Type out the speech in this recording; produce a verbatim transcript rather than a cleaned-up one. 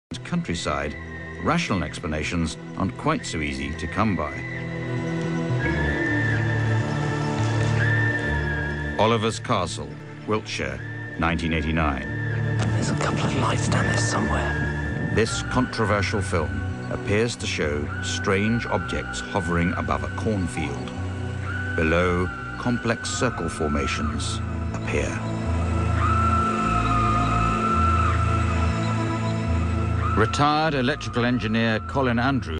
countryside, rational explanations aren't quite so easy to come by. Oliver's Castle, Wiltshire, nineteen eighty-nine. There's a couple of lights down there somewhere. This controversial film appears to show strange objects hovering above a cornfield. Below, complex circle formations appear. Retired electrical engineer Colin Andrews